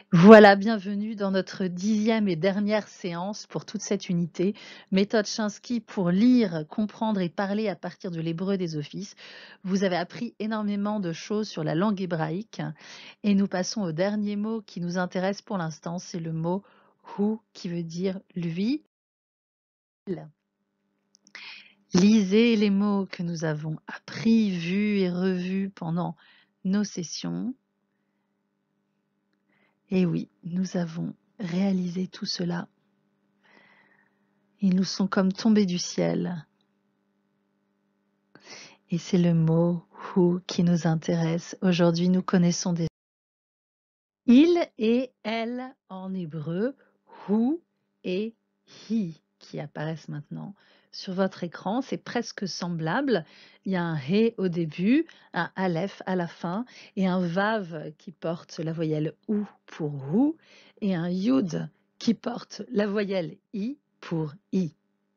Voilà, bienvenue dans notre 10e et dernière séance pour toute cette unité. Méthode Chinsky pour lire, comprendre et parler à partir de l'hébreu des offices. Vous avez appris énormément de choses sur la langue hébraïque et nous passons au dernier mot qui nous intéresse pour l'instant, c'est le mot « hu » qui veut dire « lui ». Lisez les mots que nous avons appris, vus et revus pendant nos sessions. Et oui, nous avons réalisé tout cela. Ils nous sont comme tombés du ciel. Et c'est le mot « hu » qui nous intéresse. Aujourd'hui, nous connaissons des il et elle en hébreu, hu et hi qui apparaissent maintenant sur votre écran. C'est presque semblable. Il y a un he au début, un aleph à la fin et un vav qui porte la voyelle ou pour hu et un yud qui porte la voyelle i pour i.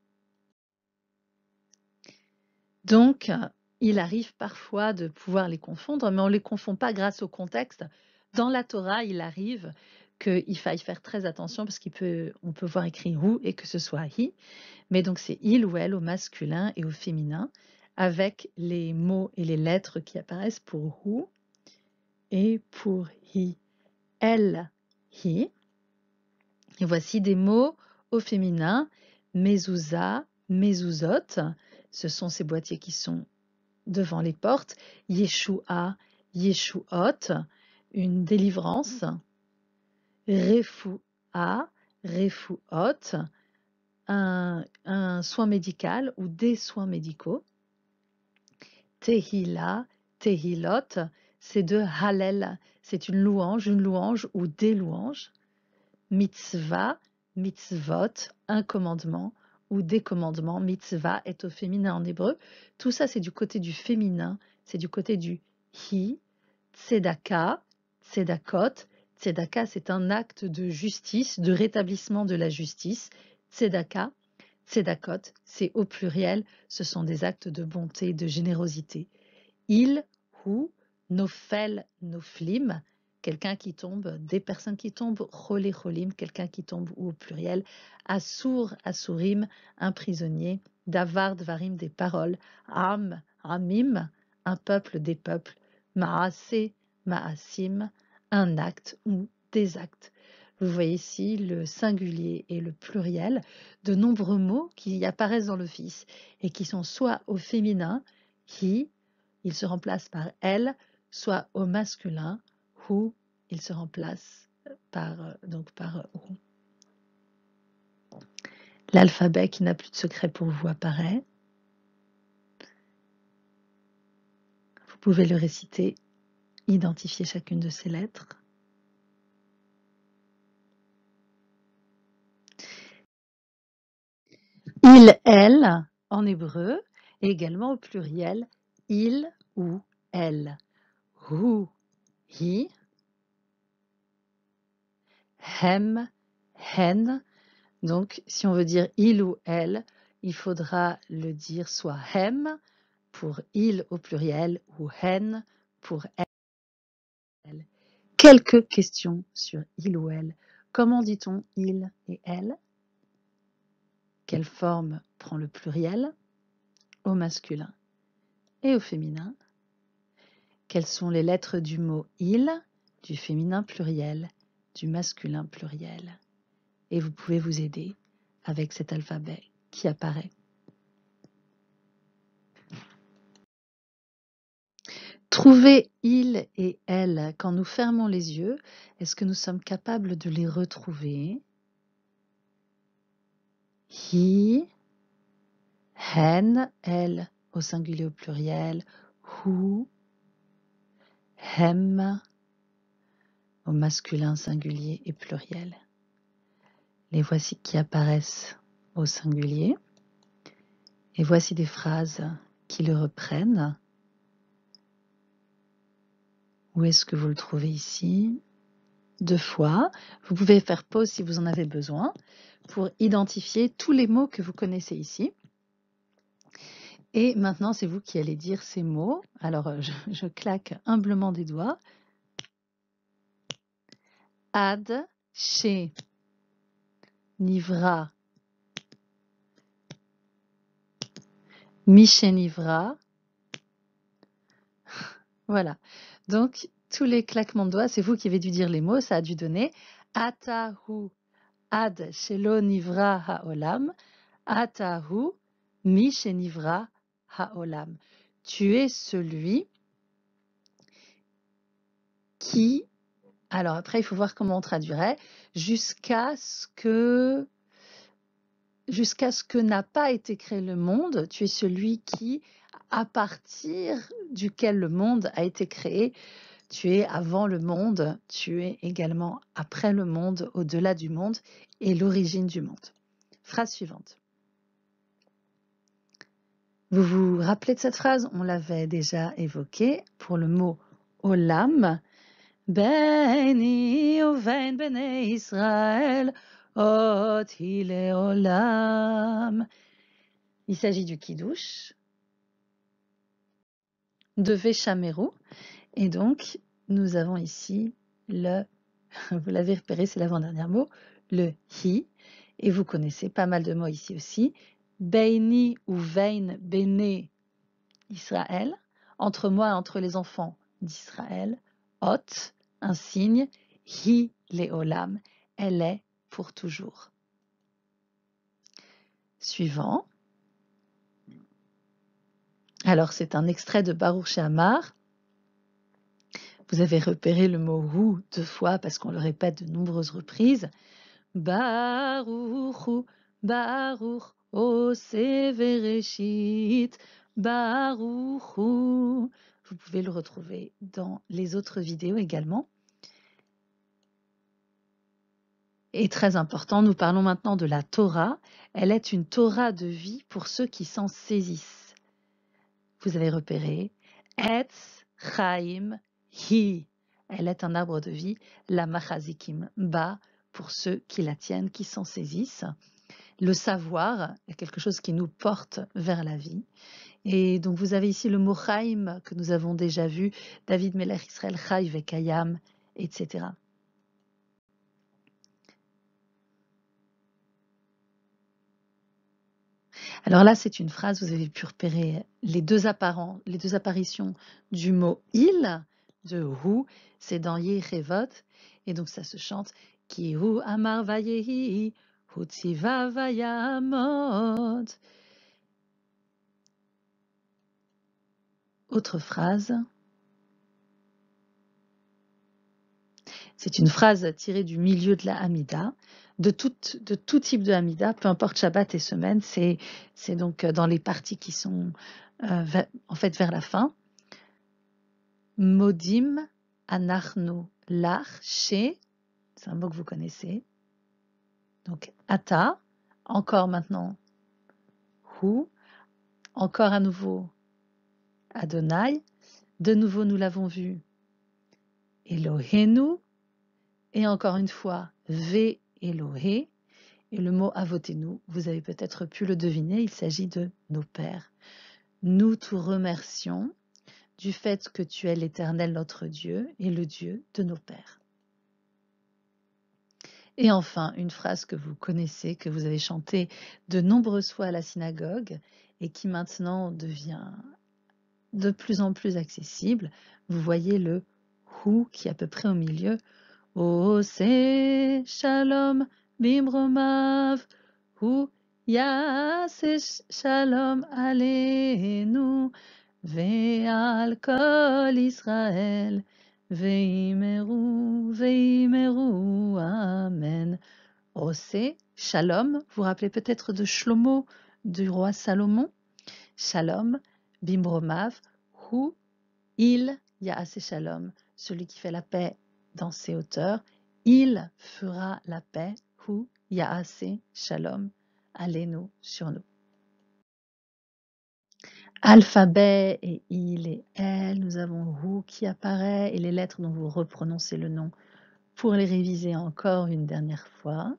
Donc, il arrive parfois de pouvoir les confondre, mais on ne les confond pas grâce au contexte. Dans la Torah, il arrive qu'il faille faire très attention parce on peut voir écrit « hu » et que ce soit « hi », mais donc c'est « il » ou « elle » au masculin et au féminin, avec les mots et les lettres qui apparaissent pour « hu » et pour « hi ». « Elle »,« hi ». Et voici des mots au féminin, « mezouza »,« mezuzot ». Ce sont ces boîtiers qui sont devant les portes, Yeshua, Yeshuot, une délivrance, Refoua, Refuot, un soin médical ou des soins médicaux, Tehila, Tehilot, c'est de Hallel, c'est une louange ou des louanges, Mitzvah, Mitzvot, un commandement ou des commandements. Mitzvah est au féminin en hébreu. Tout ça, c'est du côté du féminin, c'est du côté du hi. Tzedaka, tzedakot. Tzedaka, c'est un acte de justice, de rétablissement de la justice. Tzedaka, tzedakot, c'est au pluriel, ce sont des actes de bonté, de générosité. Il, hu, nofel, noflim, quelqu'un qui tombe, des personnes qui tombent, cholé, cholim, quelqu'un qui tombe, ou au pluriel, assour, assourim, un prisonnier, davar, dvarim, des paroles, am, amim, un peuple, des peuples, maasé, maasim, un acte ou des actes. Vous voyez ici le singulier et le pluriel de nombreux mots qui apparaissent dans l'office et qui sont soit au féminin, hi, il se remplace par elle, soit au masculin, hu, il se remplace par hu. L'alphabet qui n'a plus de secret pour vous apparaît. Vous pouvez le réciter, identifier chacune de ces lettres. Il, elle, en hébreu, et également au pluriel, il ou elle. Hu, hi, hem, hen. Donc, si on veut dire il ou elle, il faudra le dire soit hem pour il au pluriel ou hen pour elle. Quelques questions sur il ou elle. Comment dit-on il et elle? Quelle forme prend le pluriel au masculin et au féminin? Quelles sont les lettres du mot il, du féminin pluriel, du masculin pluriel? Et vous pouvez vous aider avec cet alphabet qui apparaît. Trouver il et elle quand nous fermons les yeux, est-ce que nous sommes capables de les retrouver? Hi, hen, elle au singulier au pluriel, hu, hem au masculin singulier et pluriel. Les voici qui apparaissent au singulier. Et voici des phrases qui le reprennent. Où est-ce que vous le trouvez ici? 2 fois. Vous pouvez faire pause si vous en avez besoin pour identifier tous les mots que vous connaissez ici. Et maintenant, c'est vous qui allez dire ces mots. Alors, je claque humblement des doigts. Ad, She, Nivra, Mishe Nivra. Voilà. Donc, tous les claquements de doigts, c'est vous qui avez dû dire les mots, ça a dû donner Atahu Ad Shelo Nivra Haolam, Atahu Mishe Nivra Haolam. Tu es celui qui, alors après il faut voir comment on traduirait, jusqu'à ce que n'a pas été créé le monde, tu es celui qui, à partir duquel le monde a été créé, tu es avant le monde, tu es également après le monde, au-delà du monde et l'origine du monde. Phrase suivante. Vous vous rappelez de cette phrase? On l'avait déjà évoquée pour le mot olam. Beni uvein bnei Israël, ot hi leolam. Il s'agit du kiddush de Veshameru. Et donc, nous avons ici le, vous l'avez repéré, c'est l'avant-dernier mot, le hi. Et vous connaissez pas mal de mots ici aussi. Beini ou vein bene Israël, entre moi et entre les enfants d'Israël. Ot, un signe. Hi leolam, elle est pour toujours. Suivant. Alors, c'est un extrait de Baruch She'amar. Vous avez repéré le mot « hu » 2 fois parce qu'on le répète de nombreuses reprises. Baruch hu, Baruch, Oseh Vereshit, Baruch hu. Vous pouvez le retrouver dans les autres vidéos également. Et très important, nous parlons maintenant de la Torah. Elle est une Torah de vie pour ceux qui s'en saisissent. Vous avez repéré Etz Chaim Hi. Elle est un arbre de vie, la Machazikim Ba, pour ceux qui la tiennent, qui s'en saisissent. Le savoir est quelque chose qui nous porte vers la vie. Et donc vous avez ici le mot Chaim que nous avons déjà vu, David Melech Israël Chai Vekayam, etc. Alors là, c'est une phrase, vous avez pu repérer les deux apparitions du mot il, de hu, c'est dans Yechevot, et donc ça se chante Ki hu amar vayehi, hu tziva vayamot. Autre phrase. C'est une phrase tirée du milieu de la Hamida, de tout type de Hamida, peu importe Shabbat et semaine, c'est donc dans les parties qui sont en fait vers la fin. Modim anachnu lach she, c'est un mot que vous connaissez. Donc ata, encore maintenant hu, encore à nouveau Adonai, de nouveau nous l'avons vu Elohenu, et encore une fois Ve Elohé. Et le mot avotenu, vous avez peut-être pu le deviner, il s'agit de nos pères. Nous te remercions du fait que tu es l'Éternel notre Dieu et le Dieu de nos pères. Et enfin, une phrase que vous connaissez, que vous avez chantée de nombreuses fois à la synagogue et qui maintenant devient de plus en plus accessible. Vous voyez le « hu » qui est à peu près au milieu. « Oseh shalom bimromav, hu yaseh shalom aleinu, ve'al kol Israël, ve'imeru, ve'imeru, amen. » Oseh, shalom, vous vous rappelez peut-être de Shlomo, du roi Salomon. Shalom, bimromav, hu, il, ya'aseh shalom, celui qui fait la paix dans ses hauteurs, il fera la paix, hu, ya'aseh shalom, aleinu, sur nous. Alphabet et il et elle, nous avons hu qui apparaît et les lettres dont vous reprononcez le nom pour les réviser encore une dernière fois.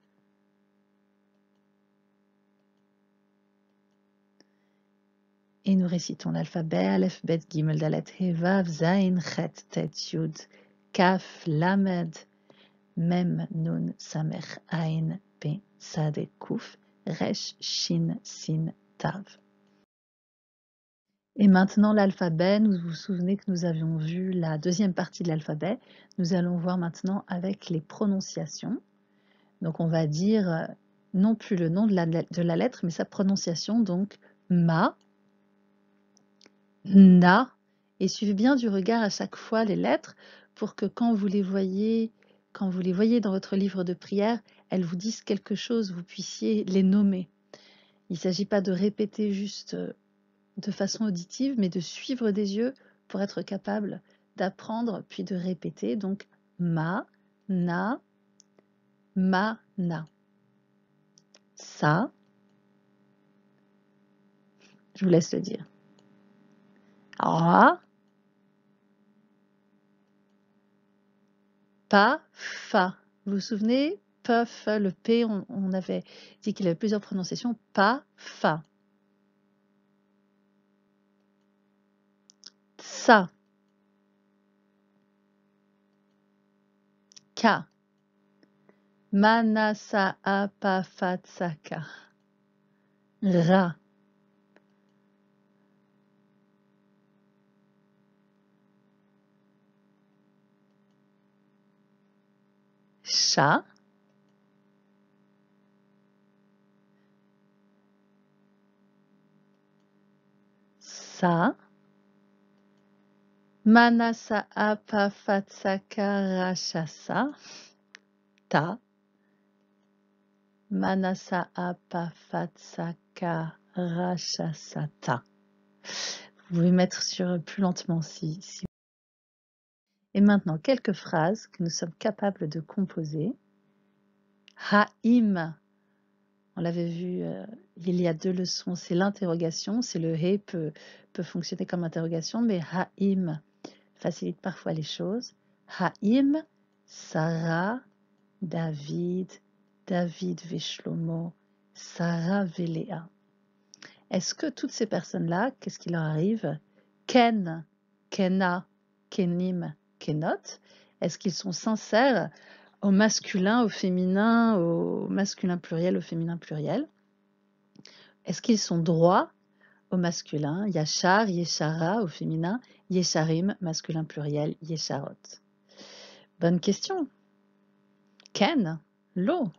Et nous récitons l'alphabet, Aleph, Bet, Gimel, Dalet, He, Vav, Zayin, Chet, Tet, Yud, Kaf, Lamed, Mem, Nun, Samer, Ain, Pe, Sade, Kouf, Resh, Shin, Sin, Tav. Et maintenant l'alphabet, vous vous souvenez que nous avions vu la deuxième partie de l'alphabet. Nous allons voir maintenant avec les prononciations. Donc on va dire non plus le nom de la lettre, mais sa prononciation, donc ma, na, et suivez bien du regard à chaque fois les lettres pour que quand vous les voyez dans votre livre de prière, elles vous disent quelque chose, vous puissiez les nommer. Il ne s'agit pas de répéter juste de façon auditive, mais de suivre des yeux pour être capable d'apprendre puis de répéter. Donc ma, na, sa, je vous laisse le dire. Ra, pa, fa. Vous vous souvenez, pa, fa, le P, on avait dit qu'il avait plusieurs prononciations. Pa, fa. Sa. Ka. Manasa, a, pa, fa, tsa, ka. Ra. Sha. Sa. Manasa, a, pa, fa, tsa, ka, ra, sha, sa. Ta. Manasa, a, pa, fa, tsa, ka, ra, sha, sa, ta. Vous pouvez mettre sur plus lentement si. Et maintenant, quelques phrases que nous sommes capables de composer. Ha'im, on l'avait vu il y a 2 leçons, c'est l'interrogation, c'est le he peut fonctionner comme interrogation, mais ha'im facilite parfois les choses. Ha'im, Sarah, David Veshlomo, Sarah Véléa. Est-ce que toutes ces personnes-là, qu'est-ce qui leur arrive? Ken, Kena, Kenim, Kenot, est-ce qu'ils sont sincères au masculin, au féminin, au masculin pluriel, au féminin pluriel? Est-ce qu'ils sont droits au masculin? Yachar, Yeshara au féminin, Yesharim, masculin pluriel, Yesharot. Bonne question. Ken, lo.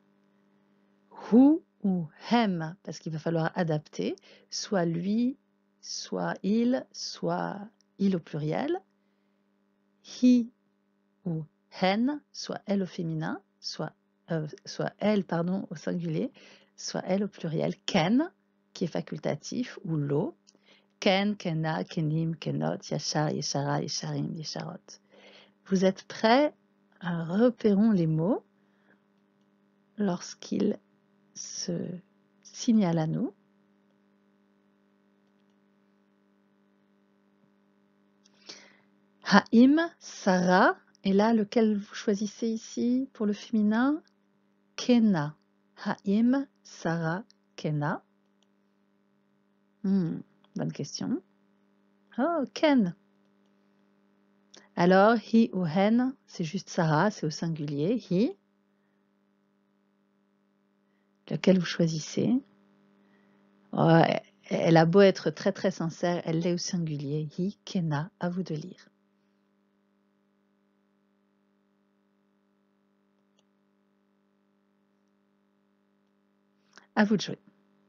Hu ou hem, parce qu'il va falloir adapter, soit lui, soit il au pluriel. Hi ou hen, soit elle au féminin, soit elle, pardon, au singulier, soit elle au pluriel. Ken, qui est facultatif, ou lo. Ken, Kena, Kenim, Kenot, Yachar, Yeshara, Yesharim, Yesharot. Vous êtes prêts? Repérons les mots lorsqu'ils se signalent à nous. Ha'im, Sarah, et là, lequel vous choisissez ici pour le féminin? Kena. Ha'im, Sarah, Kena. Bonne question. Oh, Ken. Alors, hi ou hen, c'est juste Sarah, c'est au singulier. Hi. Lequel vous choisissez? Oh, elle a beau être très très sincère, elle l'est au singulier. Hi, Kena, à vous de lire. À vous de jouer.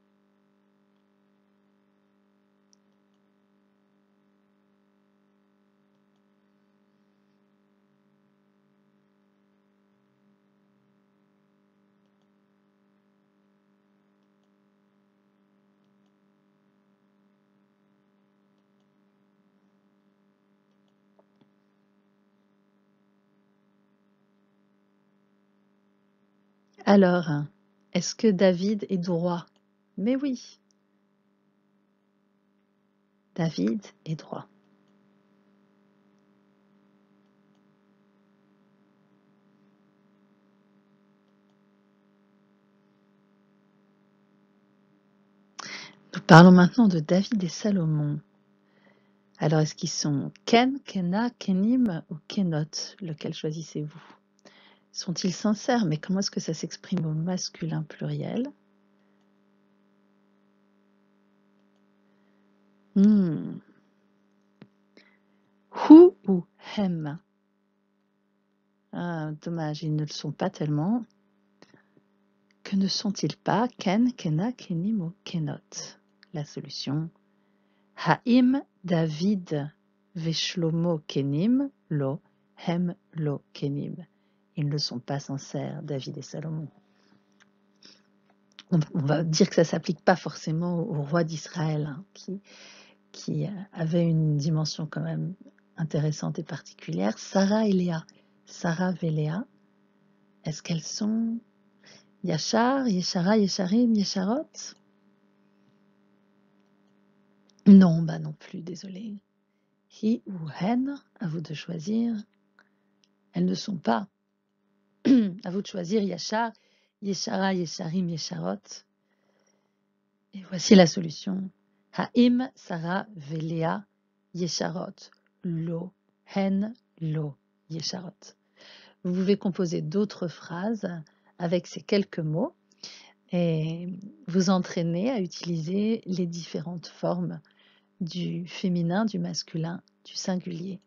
Alors, est-ce que David est droit? Mais oui. David est droit. Nous parlons maintenant de David et Salomon. Alors, est-ce qu'ils sont Ken, Kena, Kenim ou Kenot? Lequel choisissez-vous? Sont-ils sincères? Mais comment est-ce que ça s'exprime au masculin pluriel? Hu ou hem? Ah, dommage, ils ne le sont pas tellement. Que ne sont-ils pas? Ken, kena, kenim ou kenot? La solution. Haim David veshlomo kenim lo hem lo kenim. Ils ne sont pas sincères, David et Salomon. On va dire que ça ne s'applique pas forcément au roi d'Israël, hein, qui avait une dimension quand même intéressante et particulière. Sarah et Léa. Sarah et Léa, est-ce qu'elles sont Yachar, Yeshara, Yesharim, Yesharot? Non, bah non plus, désolé. Hi ou hen, à vous de choisir. Elles ne sont pas. À vous de choisir Yachar, Yeshara, Yesharim, Yesharot. Et voici la solution. Haim, Sarah, Veléa, Yesharot. Lo, hen, lo, Yesharot. Vous pouvez composer d'autres phrases avec ces quelques mots et vous entraîner à utiliser les différentes formes du féminin, du masculin, du singulier.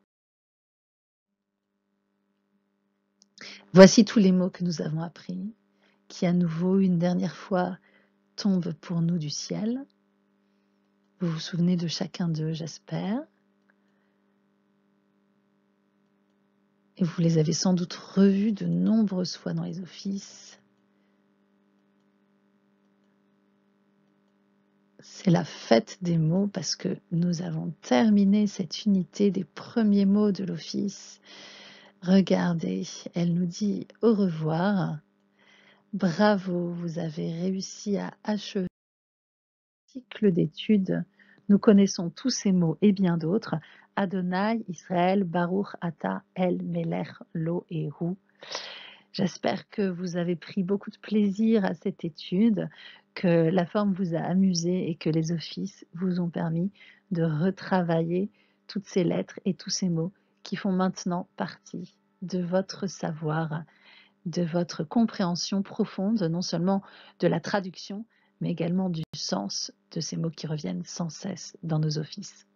Voici tous les mots que nous avons appris, qui à nouveau, une dernière fois, tombent pour nous du ciel. Vous vous souvenez de chacun d'eux, j'espère. Et vous les avez sans doute revus de nombreuses fois dans les offices. C'est la fête des mots parce que nous avons terminé cette unité des premiers mots de l'office. Regardez, elle nous dit au revoir. Bravo, vous avez réussi à achever le cycle d'études. Nous connaissons tous ces mots et bien d'autres. Adonai, Israël, Baruch, Ata, El, Melech, Lo et Hu. J'espère que vous avez pris beaucoup de plaisir à cette étude, que la forme vous a amusé et que les offices vous ont permis de retravailler toutes ces lettres et tous ces mots qui font maintenant partie de votre savoir, de votre compréhension profonde, non seulement de la traduction, mais également du sens de ces mots qui reviennent sans cesse dans nos offices.